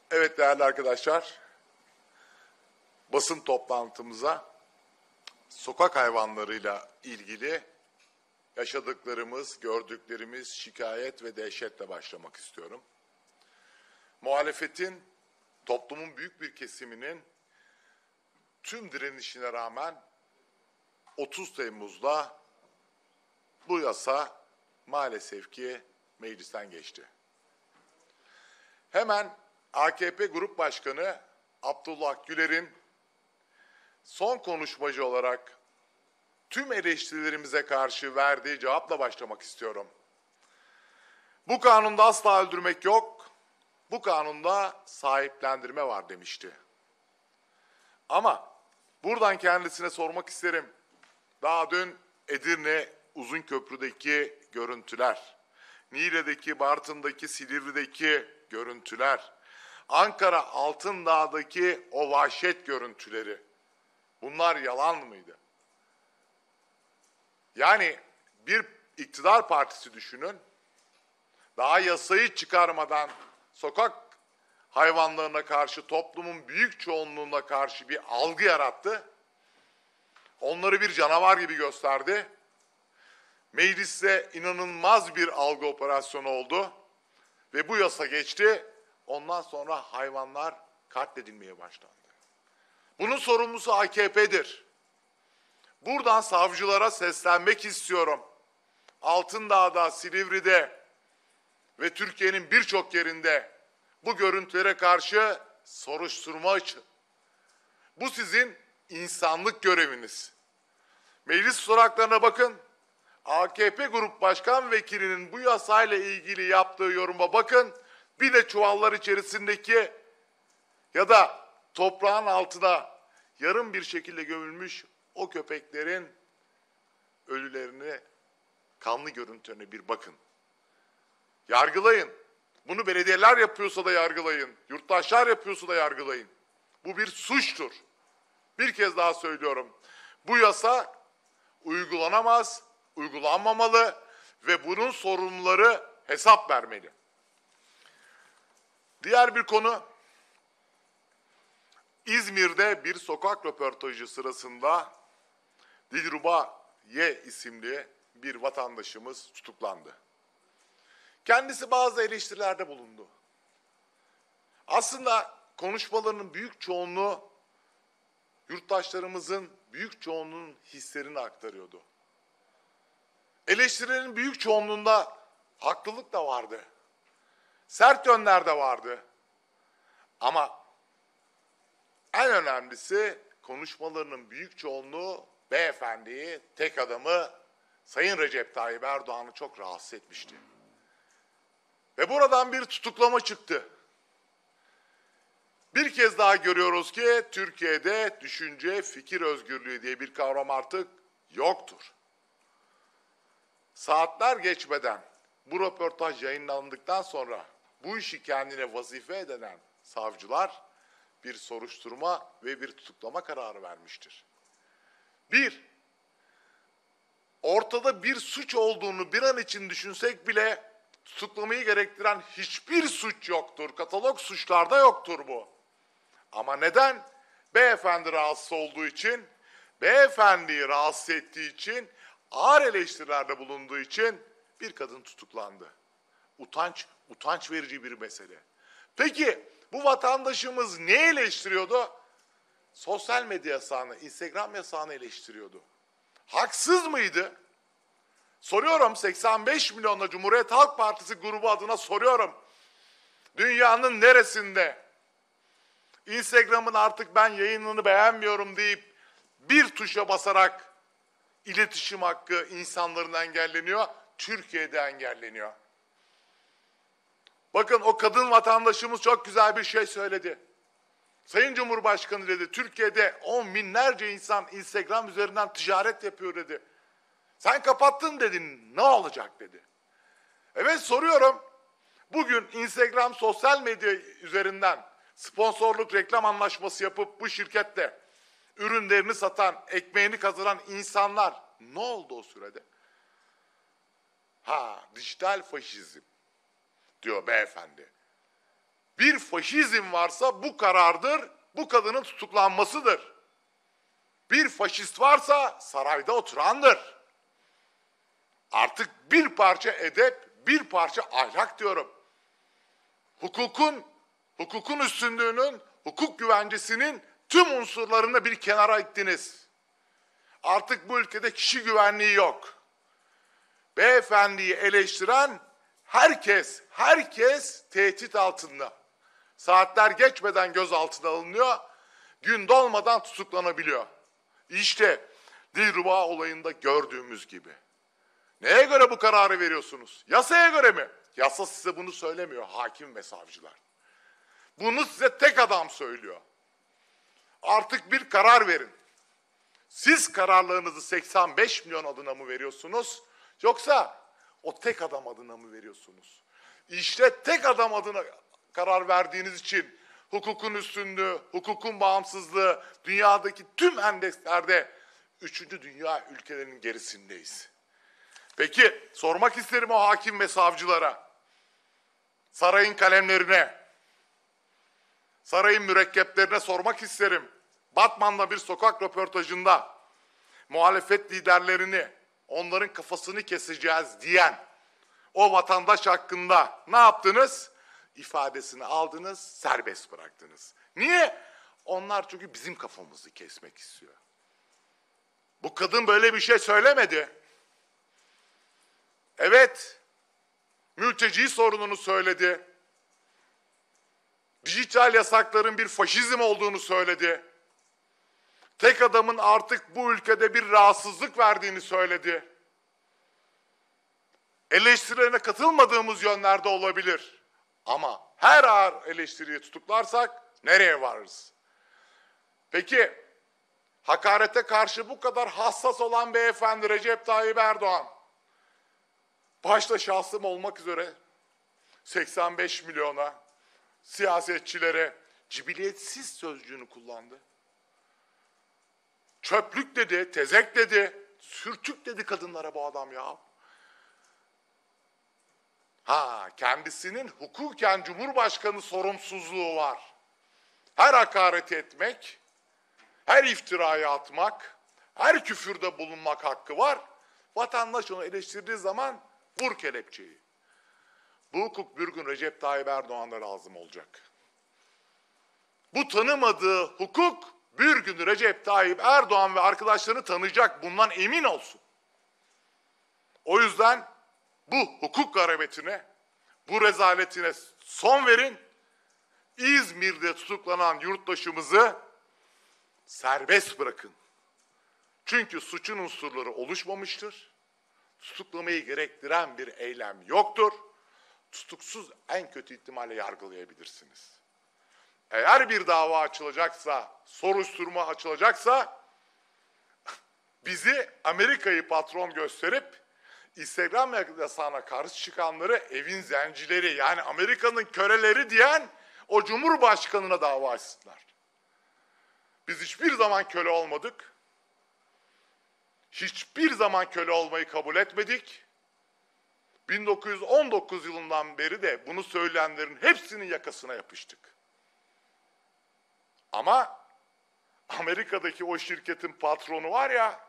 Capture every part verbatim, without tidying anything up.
Evet değerli arkadaşlar, basın toplantımıza sokak hayvanlarıyla ilgili yaşadıklarımız, gördüklerimiz, şikayet ve dehşetle başlamak istiyorum. Muhalefetin, toplumun büyük bir kesiminin tüm direnişine rağmen otuz Temmuz'da bu yasa maalesef ki meclisten geçti. Hemen A K P Grup Başkanı Abdullah Güler'in son konuşmacı olarak tüm eleştirilerimize karşı verdiği cevapla başlamak istiyorum. Bu kanunda asla öldürmek yok, bu kanunda sahiplendirme var demişti. Ama buradan kendisine sormak isterim. Daha dün Edirne Uzunköprü'deki görüntüler, Niğde'deki, Bartın'daki, Silivri'deki görüntüler, Ankara Altındağ'daki o vahşet görüntüleri, bunlar yalan mıydı? Yani bir iktidar partisi düşünün, daha yasayı çıkarmadan sokak hayvanlarına karşı toplumun büyük çoğunluğuna karşı bir algı yarattı. Onları bir canavar gibi gösterdi. Mecliste inanılmaz bir algı operasyonu oldu ve bu yasa geçti. Ondan sonra hayvanlar katledilmeye başlandı. Bunun sorumlusu A K P'dir. Buradan savcılara seslenmek istiyorum. Altındağ'da, Silivri'de ve Türkiye'nin birçok yerinde bu görüntülere karşı soruşturma açın. Bu sizin insanlık göreviniz. Meclis tutanaklarına bakın. A K P Grup Başkan Vekilinin bu yasayla ilgili yaptığı yoruma bakın. Bir de çuvallar içerisindeki ya da toprağın altına yarım bir şekilde gömülmüş o köpeklerin ölülerini, kanlı görüntülerine bir bakın. Yargılayın. Bunu belediyeler yapıyorsa da yargılayın. Yurttaşlar yapıyorsa da yargılayın. Bu bir suçtur. Bir kez daha söylüyorum. Bu yasa uygulanamaz, uygulanmamalı ve bunun sorumluları hesap vermeli. Diğer bir konu, İzmir'de bir sokak röportajı sırasında Dilruba Y isimli bir vatandaşımız tutuklandı. Kendisi bazı eleştirilerde bulundu. Aslında konuşmalarının büyük çoğunluğu yurttaşlarımızın büyük çoğunluğunun hislerini aktarıyordu. Eleştirilerin büyük çoğunluğunda haklılık da vardı. Sert yönler de vardı. Ama en önemlisi konuşmalarının büyük çoğunluğu beyefendiyi, tek adamı Sayın Recep Tayyip Erdoğan'ı çok rahatsız etmişti. Ve buradan bir tutuklama çıktı. Bir kez daha görüyoruz ki Türkiye'de düşünce, fikir özgürlüğü diye bir kavram artık yoktur. Saatler geçmeden bu röportaj yayınlandıktan sonra bu işi kendine vazife edinen savcılar bir soruşturma ve bir tutuklama kararı vermiştir. Bir, ortada bir suç olduğunu bir an için düşünsek bile tutuklamayı gerektiren hiçbir suç yoktur. Katalog suçlarda yoktur bu. Ama neden? Beyefendi rahatsız olduğu için, beyefendiyi rahatsız ettiği için, ağır eleştirilerde bulunduğu için bir kadın tutuklandı. Utanç, utanç verici bir mesele. Peki bu vatandaşımız ne eleştiriyordu? Sosyal medya yasağını, Instagram yasağını eleştiriyordu. Haksız mıydı? Soruyorum, seksen beş milyonla Cumhuriyet Halk Partisi grubu adına soruyorum. Dünyanın neresinde Instagram'ın artık ben yayınını beğenmiyorum deyip bir tuşa basarak iletişim hakkı insanların engelleniyor? Türkiye'de engelleniyor. Bakın o kadın vatandaşımız çok güzel bir şey söyledi. Sayın Cumhurbaşkanı dedi, Türkiye'de on binlerce insan Instagram üzerinden ticaret yapıyor dedi. Sen kapattın dedin, ne olacak dedi. Evet soruyorum, bugün Instagram sosyal medya üzerinden sponsorluk reklam anlaşması yapıp bu şirkette ürünlerini satan, ekmeğini kazanan insanlar ne oldu o sürede? Ha, dijital faşizm diyor beyefendi. Bir faşizm varsa bu karardır, bu kadının tutuklanmasıdır. Bir faşist varsa sarayda oturandır. Artık bir parça edep, bir parça ahlak diyorum. Hukukun, hukukun üstünlüğünün, hukuk güvencesinin tüm unsurlarını bir kenara ittiniz. Artık bu ülkede kişi güvenliği yok. Beyefendiyi eleştiren herkes, herkes tehdit altında. Saatler geçmeden gözaltına alınıyor, gün dolmadan tutuklanabiliyor. İşte Dilruba olayında gördüğümüz gibi. Neye göre bu kararı veriyorsunuz? Yasaya göre mi? Yasa size bunu söylemiyor, hakim ve savcılar. Bunu size tek adam söylüyor. Artık bir karar verin. Siz kararlarınızı seksen beş milyon adına mı veriyorsunuz? Yoksa o tek adam adına mı veriyorsunuz? İşte tek adam adına karar verdiğiniz için hukukun üstünlüğü, hukukun bağımsızlığı, dünyadaki tüm endekslerde üçüncü dünya ülkelerinin gerisindeyiz. Peki sormak isterim o hakim ve savcılara, sarayın kalemlerine, sarayın mürekkeplerine sormak isterim. Batman'da bir sokak röportajında muhalefet liderlerini, onların kafasını keseceğiz diyen o vatandaş hakkında ne yaptınız? İfadesini aldınız, serbest bıraktınız. Niye? Onlar çünkü bizim kafamızı kesmek istiyor. Bu kadın böyle bir şey söylemedi. Evet, mülteci sorununu söyledi. Dijital yasakların bir faşizm olduğunu söyledi. Tek adamın artık bu ülkede bir rahatsızlık verdiğini söyledi. Eleştirilerine katılmadığımız yönlerde olabilir. Ama her ağır eleştiriyi tutuklarsak nereye varırız? Peki, hakarete karşı bu kadar hassas olan beyefendi Recep Tayyip Erdoğan, başta şahsım olmak üzere seksen beş milyona siyasetçilere cibiliyetsiz sözcüğünü kullandı. Çöplük dedi, tezek dedi, sürtük dedi kadınlara bu adam ya. Ha, kendisinin hukuken Cumhurbaşkanı sorumsuzluğu var. Her hakaret etmek, her iftirayı atmak, her küfürde bulunmak hakkı var. Vatandaş onu eleştirdiği zaman vur kelepçeyi. Bu hukuk bir gün Recep Tayyip Erdoğan'da lazım olacak. Bu tanımadığı hukuk bir gün Recep Tayyip Erdoğan ve arkadaşlarını tanıyacak. Bundan emin olsun. O yüzden bu hukuk garabetine, bu rezaletine son verin. İzmir'de tutuklanan yurttaşımızı serbest bırakın. Çünkü suçun unsurları oluşmamıştır. Tutuklamayı gerektiren bir eylem yoktur. Tutuksuz en kötü ihtimalle yargılayabilirsiniz. Eğer bir dava açılacaksa, soruşturma açılacaksa bizi Amerika'yı patron gösterip İstiklal yasağına karşı çıkanları evin zencileri, yani Amerika'nın köleleri diyen o Cumhurbaşkanı'na dava açsınlar. Biz hiçbir zaman köle olmadık. Hiçbir zaman köle olmayı kabul etmedik. bin dokuz yüz on dokuz yılından beri de bunu söyleyenlerin hepsinin yakasına yapıştık. Ama Amerika'daki o şirketin patronu var ya,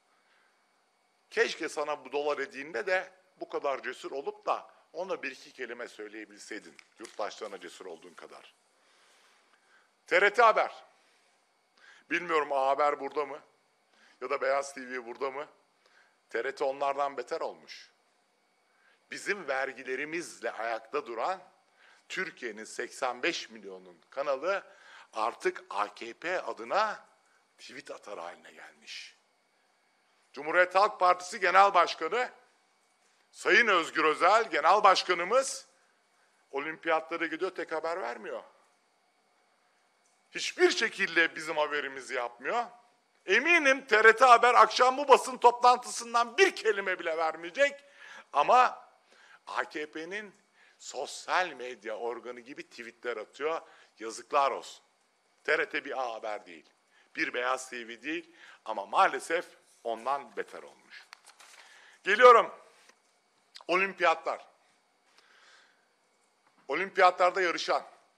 keşke sana bu dolar edeyinde de bu kadar cesur olup da ona bir iki kelime söyleyebilseydin. Yurttaşlarına cesur olduğun kadar. T R T Haber. Bilmiyorum A Haber burada mı? Ya da Beyaz T V burada mı? T R T onlardan beter olmuş. Bizim vergilerimizle ayakta duran Türkiye'nin seksen beş milyonun kanalı artık A K P adına tweet atar haline gelmiş. Cumhuriyet Halk Partisi Genel Başkanı Sayın Özgür Özel Genel Başkanımız olimpiyatlara gidiyor, tek haber vermiyor. Hiçbir şekilde bizim haberimizi yapmıyor. Eminim T R T Haber akşam bu basın toplantısından bir kelime bile vermeyecek. Ama A K P'nin sosyal medya organı gibi tweetler atıyor. Yazıklar olsun. T R T bir A Haber değil. Bir Beyaz T V değil. Ama maalesef ondan beter olmuş. Geliyorum. Olimpiyatlar. Olimpiyatlarda yarışan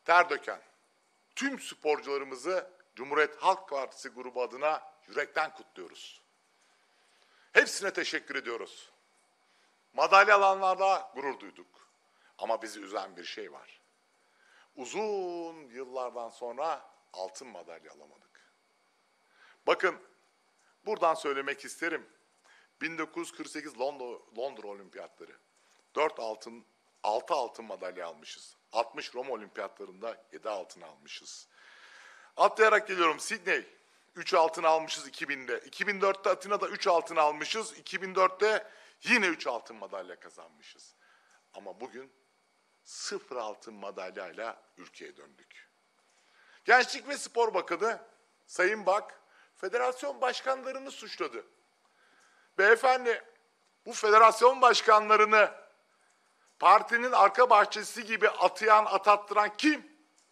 ter döken tüm sporcularımızı Cumhuriyet Halk Partisi grubu adına yürekten kutluyoruz. Hepsine teşekkür ediyoruz. Madalya alanlarda gurur duyduk. Ama bizi üzen bir şey var. Uzun yıllardan sonra altın madalya alamadık. Bakın, buradan söylemek isterim. bin dokuz yüz kırk sekiz Londra, Londra Olimpiyatları. dört altın, altı altın madalya almışız. altmış Roma Olimpiyatlarında yedi altın almışız. Atlayarak geliyorum, Sydney. üç altın almışız iki binde. iki bin dörtte Atina'da üç altın almışız. iki bin dörtte yine üç altın madalya kazanmışız. Ama bugün sıfır altın madalyayla ülkeye döndük. Gençlik ve Spor Bakanı Sayın Bak, federasyon başkanlarını suçladı. Beyefendi, bu federasyon başkanlarını partinin arka bahçesi gibi atayan, atattıran kim?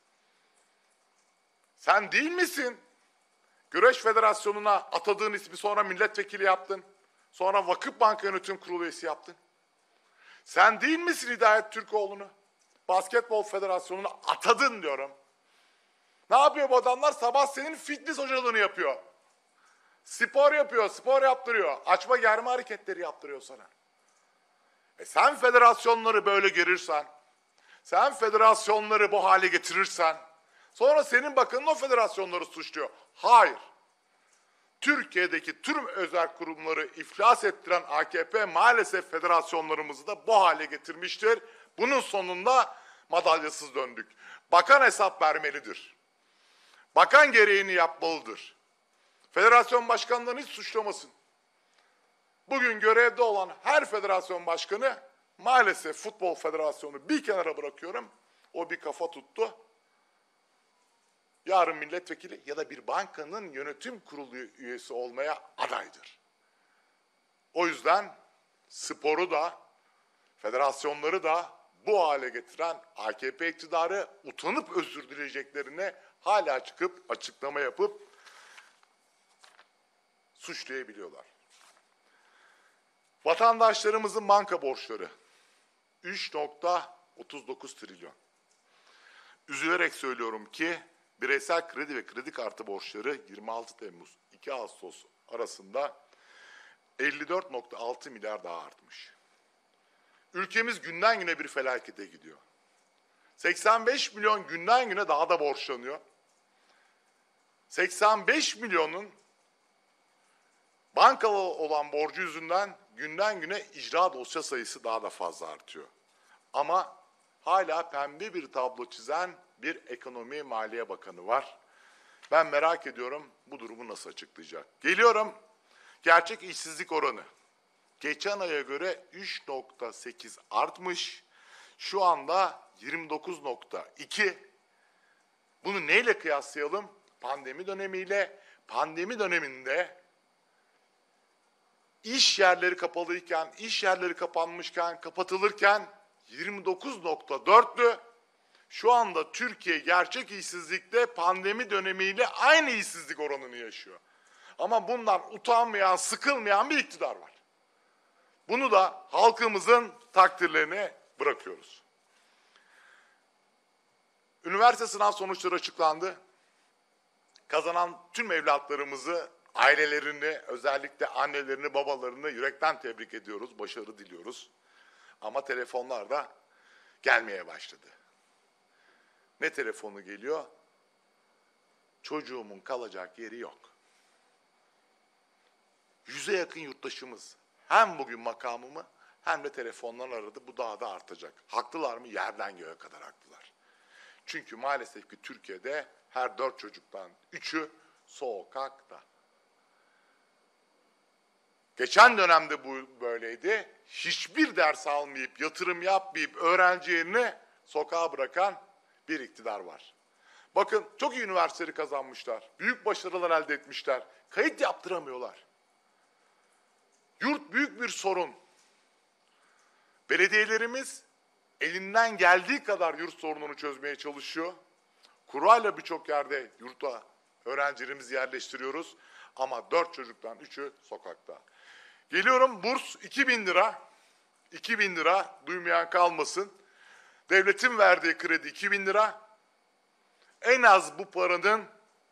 Sen değil misin? Güreş Federasyonu'na atadığın ismi sonra milletvekili yaptın. Sonra Vakıfbank Yönetim Kurulu üyesi yaptın. Sen değil misin Hidayet Türkoğlu'nu? Basketbol Federasyonu'na atadın diyorum. Ne yapıyor bu adamlar? Sabah senin fitness hocalığını yapıyor. Spor yapıyor, spor yaptırıyor. Açma germe hareketleri yaptırıyor sana. E sen federasyonları böyle gerirsen, sen federasyonları bu hale getirirsen, sonra senin bakanın o federasyonları suçluyor. Hayır. Türkiye'deki tüm özel kurumları iflas ettiren A K P maalesef federasyonlarımızı da bu hale getirmiştir. Bunun sonunda madalyasız döndük. Bakan hesap vermelidir. Bakan gereğini yapmalıdır. Federasyon başkanlarını hiç suçlamasın. Bugün görevde olan her federasyon başkanı, maalesef Futbol Federasyonu bir kenara bırakıyorum, o bir kafa tuttu. Yarın milletvekili ya da bir bankanın yönetim kurulu üyesi olmaya adaydır. O yüzden sporu da, federasyonları da bu hale getiren A K P iktidarı utanıp özür dileyeceklerine hala çıkıp açıklama yapıp suçlayabiliyorlar. Vatandaşlarımızın banka borçları üç nokta otuz dokuz trilyon. Üzülerek söylüyorum ki bireysel kredi ve kredi kartı borçları yirmi altı Temmuz iki Ağustos arasında elli dört nokta altı milyar daha artmış. Ülkemiz günden güne bir felakete gidiyor. seksen beş milyon günden güne daha da borçlanıyor. seksen beş milyonun bankalı olan borcu yüzünden günden güne icra dosya sayısı daha da fazla artıyor. Ama hala pembe bir tablo çizen bir ekonomi maliye bakanı var. Ben merak ediyorum bu durumu nasıl açıklayacak. Geliyorum, gerçek işsizlik oranı. Geçen aya göre üç nokta sekiz artmış. Şu anda yirmi dokuz nokta iki. Bunu neyle kıyaslayalım? Pandemi dönemiyle. Pandemi döneminde iş yerleri kapalıyken, iş yerleri kapanmışken, kapatılırken yirmi dokuz nokta dörttü. Şu anda Türkiye gerçek işsizlikte pandemi dönemiyle aynı işsizlik oranını yaşıyor. Ama bundan utanmayan, sıkılmayan bir iktidar var. Bunu da halkımızın takdirlerine bırakıyoruz. Üniversite sınav sonuçları açıklandı. Kazanan tüm evlatlarımızı, ailelerini, özellikle annelerini, babalarını yürekten tebrik ediyoruz, başarı diliyoruz. Ama telefonlar da gelmeye başladı. Ne telefonu geliyor? Çocuğumun kalacak yeri yok. Yüze yakın yurttaşımız hem bugün makamımı hem de telefondan aradı. Bu daha da artacak. Haklılar mı? Yerden göğe kadar haklılar. Çünkü maalesef ki Türkiye'de her dört çocuktan üçü sokakta. Geçen dönemde bu böyleydi. Hiçbir ders almayıp, yatırım yapmayıp öğrencilerini sokağa bırakan bir iktidar var. Bakın çok iyi üniversiteleri kazanmışlar. Büyük başarılar elde etmişler. Kayıt yaptıramıyorlar. Yurt büyük bir sorun. Belediyelerimiz elinden geldiği kadar yurt sorununu çözmeye çalışıyor. Kurayla birçok yerde yurtta öğrencilerimizi yerleştiriyoruz. Ama dört çocuktan üçü sokakta. Geliyorum, burs iki bin lira. iki bin lira, duymayan kalmasın. Devletin verdiği kredi iki bin lira. en az bu paranın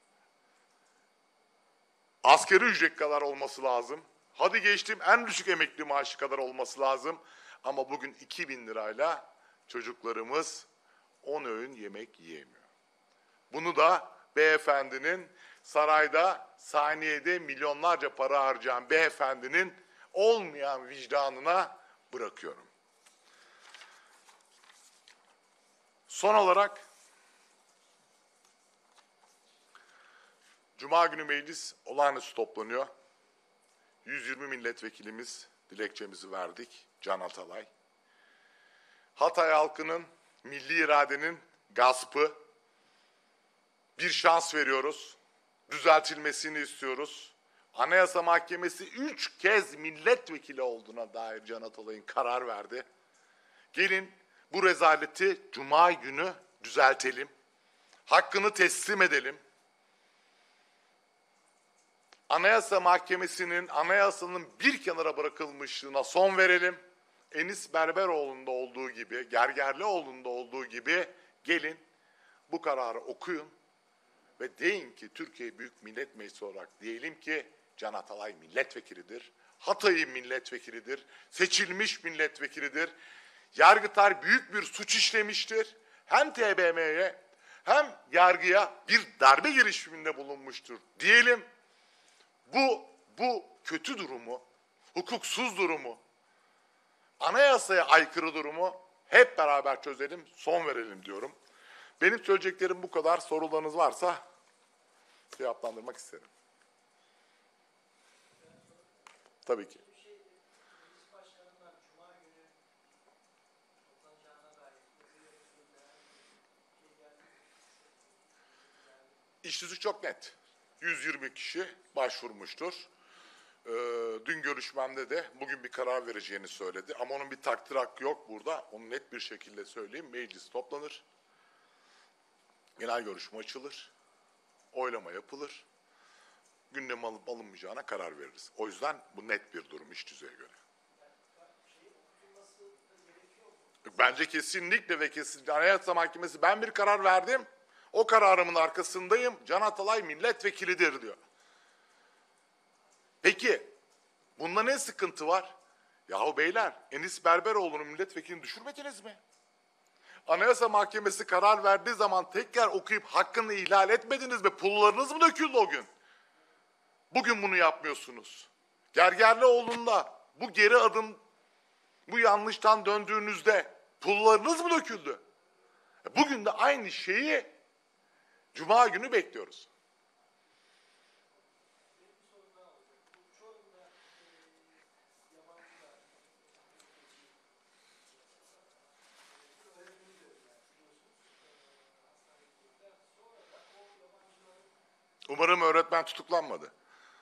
asgari ücret kadar olması lazım. Hadi geçtim, en düşük emekli maaşı kadar olması lazım. Ama bugün iki bin lirayla çocuklarımız on öğün yemek yiyemiyor. Bunu da beyefendinin sarayda saniyede milyonlarca para harcayan beyefendinin olmayan vicdanına bırakıyorum. Son olarak Cuma günü meclis olağanüstü toplanıyor. yüz yirmi milletvekilimiz dilekçemizi verdik. Can Atalay. Hatay halkının milli iradenin gaspı, bir şans veriyoruz. Düzeltilmesini istiyoruz. Anayasa Mahkemesi üç kez milletvekili olduğuna dair Can Atalay'ın karar verdi. Gelin bu rezaleti Cuma günü düzeltelim. Hakkını teslim edelim. Anayasa Mahkemesi'nin anayasanın bir kenara bırakılmışlığına son verelim. Enis Berberoğlu'nda olduğu gibi, Gergerlioğlu'nda olduğu gibi gelin bu kararı okuyun ve deyin ki Türkiye Büyük Millet Meclisi olarak diyelim ki Can Atalay milletvekilidir. Hatay'ın milletvekilidir. Seçilmiş milletvekilidir. Yargıtay büyük bir suç işlemiştir. Hem T B M M'ye hem yargıya bir darbe girişiminde bulunmuştur diyelim. Bu, bu kötü durumu, hukuksuz durumu, anayasaya aykırı durumu hep beraber çözelim, son verelim diyorum. Benim söyleyeceklerim bu kadar. Sorularınız varsa cevaplandırmak isterim. Tabii ki. İş yüzü çok net. yüz yirmi kişi başvurmuştur. Ee, dün görüşmemde de bugün bir karar vereceğini söyledi. Ama onun bir takdir hakkı yok burada. Onu net bir şekilde söyleyeyim. Meclis toplanır. Genel görüşme açılır. Oylama yapılır. Gündeme alıp alınmayacağına karar veririz. O yüzden bu net bir durum iş düzeye göre. Bence kesinlikle ve kesinlikle Anayasa Mahkemesi ben bir karar verdim. O kararımın arkasındayım. Can Atalay milletvekilidir diyor. Peki bunda ne sıkıntı var? Yahu beyler Enis Berberoğlu'nun milletvekilini düşürmediniz mi? Anayasa Mahkemesi karar verdiği zaman tekrar okuyup hakkını ihlal etmediniz mi? Pullarınız mı döküldü o gün? Bugün bunu yapmıyorsunuz. Gergerlioğlu'nda bu geri adım, bu yanlıştan döndüğünüzde pullarınız mı döküldü? Bugün de aynı şeyi Cuma günü bekliyoruz. Umarım öğretmen tutuklanmadı.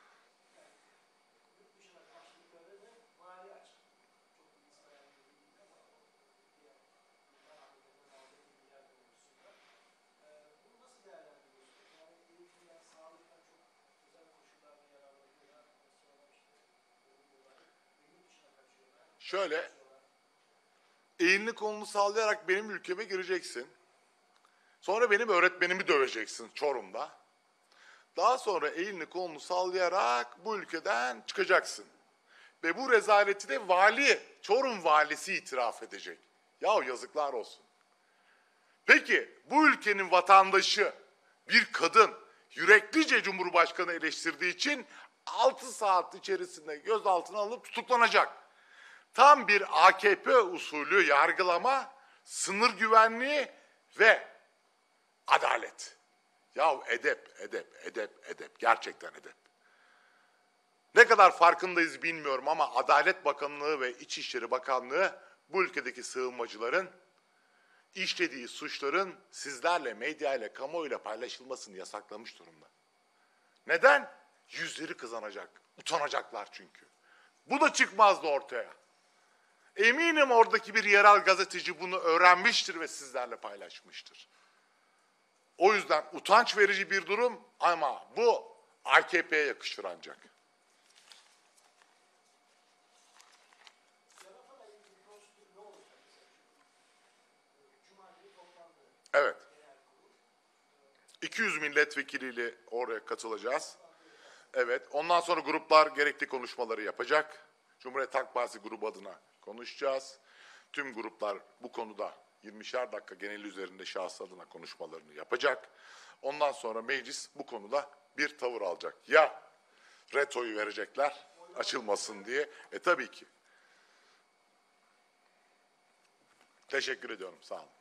Şöyle, elini kolunu sallayarak benim ülkeme gireceksin. Sonra benim öğretmenimi döveceksin Çorum'da. Daha sonra elini kolunu sallayarak bu ülkeden çıkacaksın. Ve bu rezaleti de vali, Çorum valisi itiraf edecek. Yahu yazıklar olsun. Peki bu ülkenin vatandaşı bir kadın yüreklice Cumhurbaşkanı eleştirdiği için altı saat içerisinde gözaltına alıp tutuklanacak. Tam bir A K P usulü yargılama, sınır güvenliği ve adalet. Yahu edep, edep, edep, edep. Gerçekten edep. Ne kadar farkındayız bilmiyorum ama Adalet Bakanlığı ve İçişleri Bakanlığı bu ülkedeki sığınmacıların işlediği suçların sizlerle, medyayla, kamuoyuyla paylaşılmasını yasaklamış durumda. Neden? Yüzleri kızanacak, utanacaklar çünkü. Bu da çıkmazdı ortaya. Eminim oradaki bir yerel gazeteci bunu öğrenmiştir ve sizlerle paylaşmıştır. O yüzden utanç verici bir durum ama bu A K P'ye yakışır ancak. Evet. iki yüz milletvekiliyle oraya katılacağız. Evet. Ondan sonra gruplar gerekli konuşmaları yapacak. Cumhuriyet Halk Partisi grubu adına konuşacağız. Tüm gruplar bu konuda yirmişer dakika genel üzerinde şahıs adına konuşmalarını yapacak. Ondan sonra meclis bu konuda bir tavır alacak. Ya retoyu verecekler açılmasın diye. E tabii ki. Teşekkür ediyorum. Sağ olun.